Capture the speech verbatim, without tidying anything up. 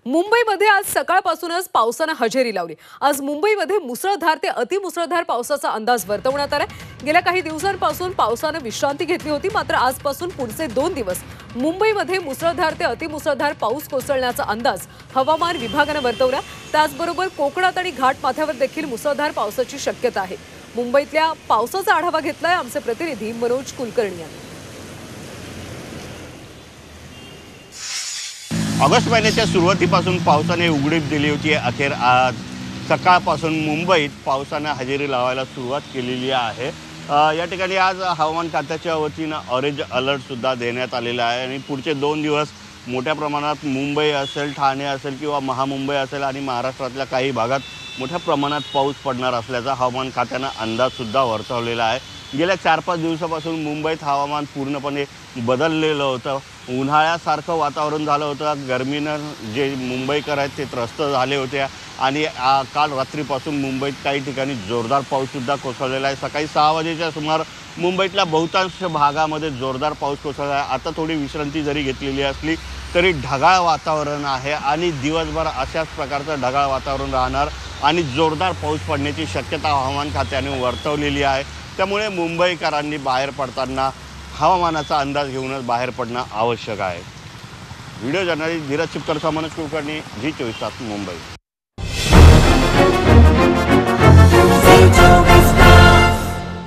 मुंबईमध्ये आज सकाळपासूनच पावसाने हजेरी लावली। आज मुंबईमध्ये मुसळधार ते अतिमुसळधार पावसाचा अंदाज वर्तवण्यात आलाय। गेल्या काही दिवसांपासून पावसाने विश्रांती घेतली होती, मात्र आजपासून पुढचे दोन दिवस मुंबईमध्ये मुसळधार ते अतिमुसळधार पाऊस कोसळण्याचा अंदाज हवामान विभागाने वर्तवला। त्याचबरोबर कोकणात आणि घाटमाथ्यावर देखील मुसळधार पावसाची शक्यता आहे। मुंबईतल्या पावसाचा आढावा घेतलाय आमचे प्रतिनिधी मनोज कुलकर्णी यांनी। ऑगस्ट महिन्याच्या सुरुवातीपासून पावसाने उघडीप दिली होती। अखेर आज सकाळपासून मुंबईत पावसाने हजेरी लावायला सुरुवात केलेली आहे। या ठिकाणी आज हवामान खात्याच्या वतीने ऑरेंज अलर्ट सुद्धा देण्यात आलेला आहे आणि पुढचे दोन दिवस मोठ्या प्रमाणात मुंबई असेल, ठाणे असेल किंवा महामुंबई असेल आणि महाराष्ट्रातल्या काही भागात मोठ्या प्रमाणात पाऊस पडणार असल्याचा हवामान खात्याने अंदाज सुद्धा वर्तवलेला आहे। गेल्या चार पाच दिवसापासून मुंबईत हवामान पूर्णपणे बदललेलं होतं। उन्हाळ्यासारखं वातावरण झालं होतं। गरमीनं जे मुंबईकर आहेत ते त्रस्त झाले होते आणि काल रात्रीपासून मुंबईत काही ठिकाणी जोरदार पाऊससुद्धा कोसळलेला आहे। सकाळी सहा वाजेच्या सुमार मुंबईतल्या बहुतांश भागामध्ये जोरदार पाऊस कोसळला आहे। आता थोडी विश्रांती जरी घेतलेली असली तरी ढगाळ वातावरण आहे आणि दिवसभर अशाच प्रकारचं ढगाळ वातावरण राहणार आणि जोरदार पाऊस पडण्याची शक्यता हवामान खात्याने वर्तवलेली आहे। त्यामुळे मुंबईकरांनी बाहेर पडताना हवामानाचा अंदाज घेऊनच बाहेर पडणं आवश्यक आहे। व्हिडिओ जर्नलिस्ट धीरज चिपकरसह मनोज कुलकर्णी, झी चोवीस तास, मुंबई।